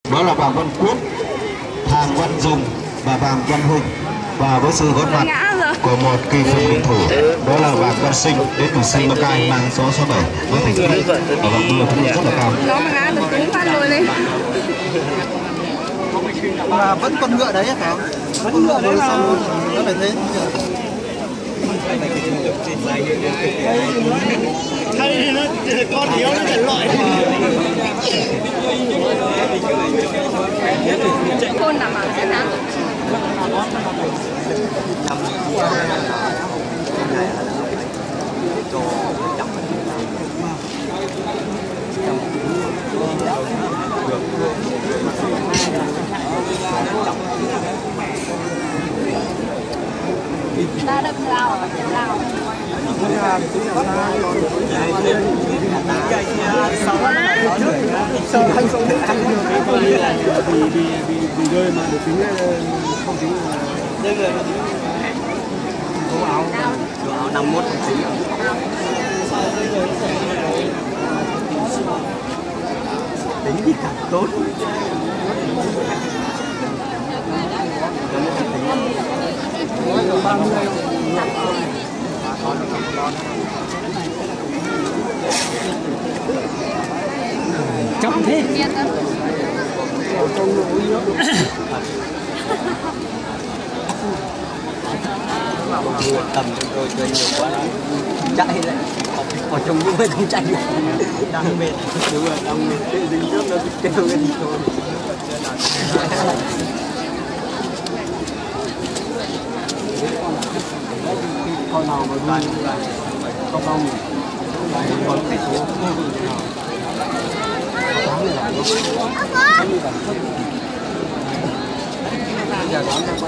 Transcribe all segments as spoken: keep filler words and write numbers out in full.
Đó là Vàng Văn Quyết, Hàng Văn Dùng và Vàng Văn Huỳnh. Và với sự góp mặt của một kỳ phụng tuyển thủ đó là Vàng Văn Sinh đến từ Simacai mang số số bảy với thành tích ở vòng đua cũng rất là cao. Nó mà ngã được cứng phát lùi lên. Và vẫn con ngựa đấy phải không? Vẫn con ngựa đấy là nó phải thế. Hay nó con thiếu nó phải loại. Khôn đảm bảo sẽ thắng. Ta đâm lao, lao. Sợ anh sống đến chẳng vì vì vì rơi mà được tính không tính là rơi người áo áo năm mốt không tính tính thì càng tốt. Chậm thế. Tầm chúng tôi chơi nhiều quá chạy lại ở trong những bên không chạy được đang mệt đúng rồi đang mệt dính nước nó kêu lên thôi con nào mà ra con không con phải số giờ đón con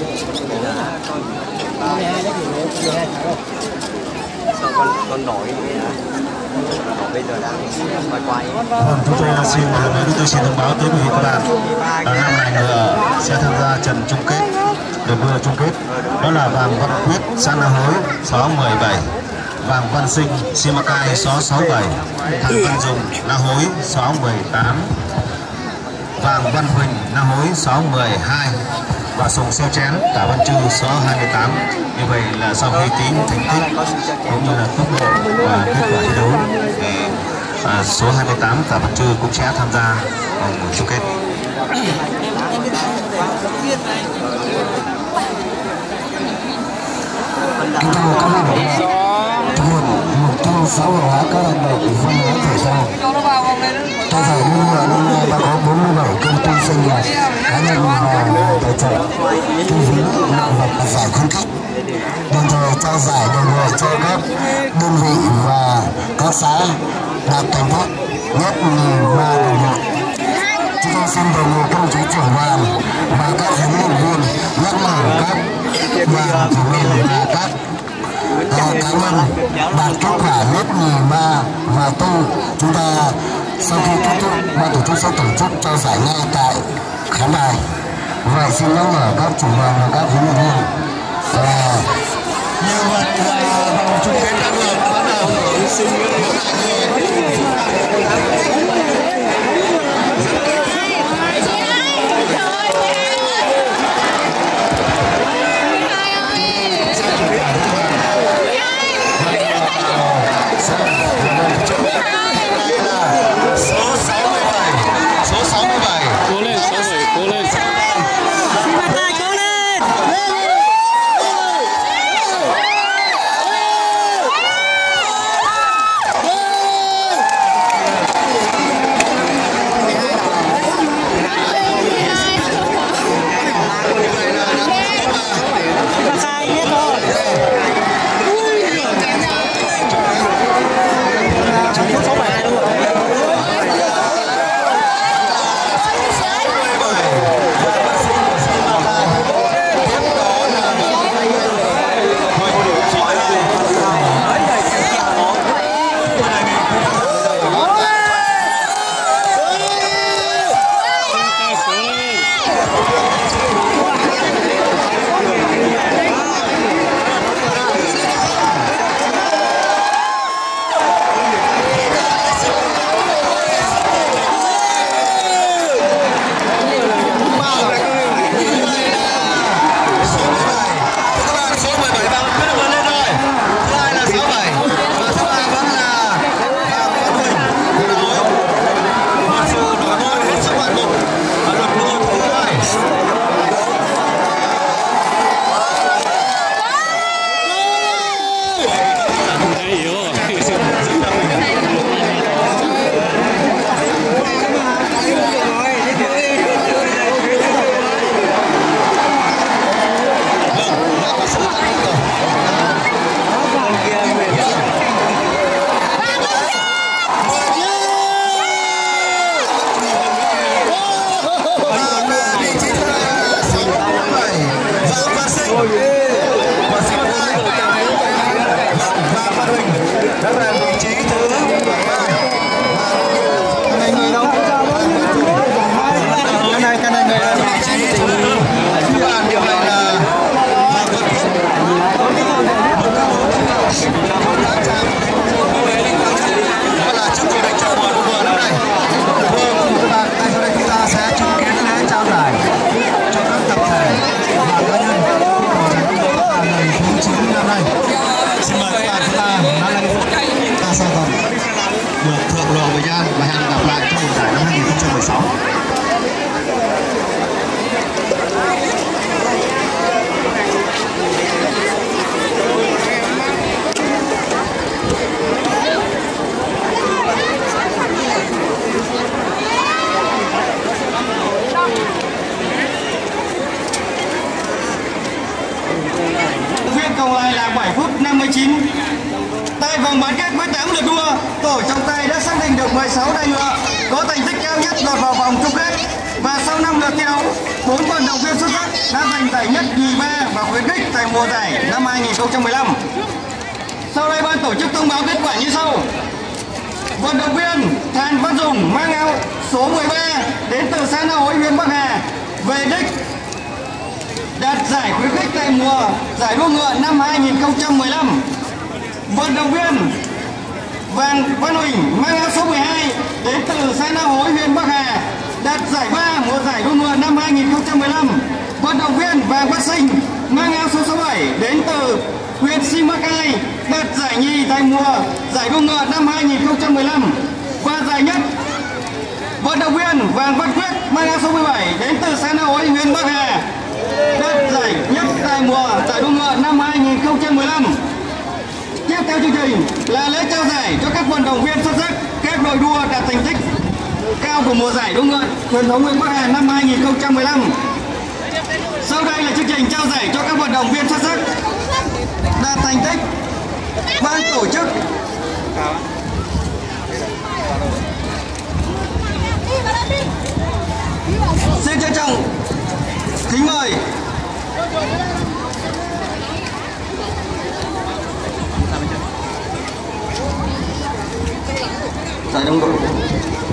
sao con con nổi bây giờ đang quay quay. Vâng, chúng tôi là xin một lần nữa chúng tôi xin thông báo tới quý vị các bạn là năm này nữa sẽ tham gia trận chung kết đợt vừa chung kết đó là Vàng Văn Quyết xã Na Hối số mười bảy, Vàng Văn Sinh Simacai số sáu bảy, Hàng Văn Dùng Na Hối số mười tám, Vàng Văn Huỳnh Na Hối số mười hai và Sùng Xeo Chén Tả Văn Trư số hai mươi tám. Như vậy là sau khi tính thành tích cũng như là tốc độ và kết quả thi đấu thì à, số hai mươi tám Tả Văn Trư cũng sẽ tham gia vòng chung kết. Kính thưa các vị, thực hiện mục tiêu xã hội hóa các hoạt động văn hóa thể thao. Tại giải đua ngựa năm nay đã có bốn mươi bảy công ty doanh nghiệp cá nhân và tài trợ thu phí nặng vật giải khuyến khích, đồng thời trao giải đầu người cho các đơn vị và các xã đạt thành tích nhất nhì ba đồng đội. Chúng tôi xin đề nghị các đồng chí trưởng đoàn và các huấn luyện viên nhắc nhở các đoàn thủ lĩnh và các cá nhân đạt kết quả nhất nhì ba và tư. Chúng ta sau khi kết thúc, ban tổ chức sẽ tổ chức cho giải ngay tại khán đài. Vậy xin nhắc nhở các chủ đoàn và các huấn luyện viên. Như vậy là vòng chung kết đã được bắt đầu. Số sáu mươi bảy, số sáu mươi bảy. Cố lên, sáu mươi bảy, cố lên. Simacai cố lên. Lên. chín. Tại vòng bán kết với tám lượt đua, tổ trọng tài đã xác định được mười sáu đai ngựa có thành tích cao nhất lọt vào vòng chung kết. Và sau năm lượt thi đấu, bốn vận động viên xuất sắc đã giành giải nhất, nhì, ba và khuyến khích tại mùa giải năm hai nghìn không trăm mười lăm. Sau đây ban tổ chức thông báo kết quả như sau. Vận động viên Thàn Văn Dùng mang áo số mười ba đến từ xã Na Hối, huyện Bắc Hà về đích đạt giải khuyến khích tại mùa giải đua ngựa năm hai nghìn không trăm mười lăm. Vận động viên Vàng Văn Huỳnh mang áo số mười hai đến từ xã Na Hối, huyện Bắc Hà đạt giải ba mùa giải đua ngựa năm hai nghìn không trăm mười lăm. Vận động viên Vàng Văn Sinh mang áo số sáu mươi bảy đến từ huyện Simacai đạt giải nhì tại mùa giải đua ngựa năm hai nghìn không trăm mười lăm. Và giải nhất, vận động viên Vàng Văn Quyết mang áo số mười bảy đến từ xã Na Hối, huyện Bắc Hà đạt giải nhất tại mùa giải đua ngựa năm hai nghìn không trăm mười lăm. Tiếp theo chương trình là lễ trao giải cho các vận động viên xuất sắc, các đội đua đạt thành tích cao của mùa giải đua ngựa truyền thống huyện Bắc Hà năm hai nghìn không trăm mười lăm. Sau đây là chương trình trao giải cho các vận động viên xuất sắc đạt thành tích. Ban tổ chức xin trân trọng kính mời giải đồng đội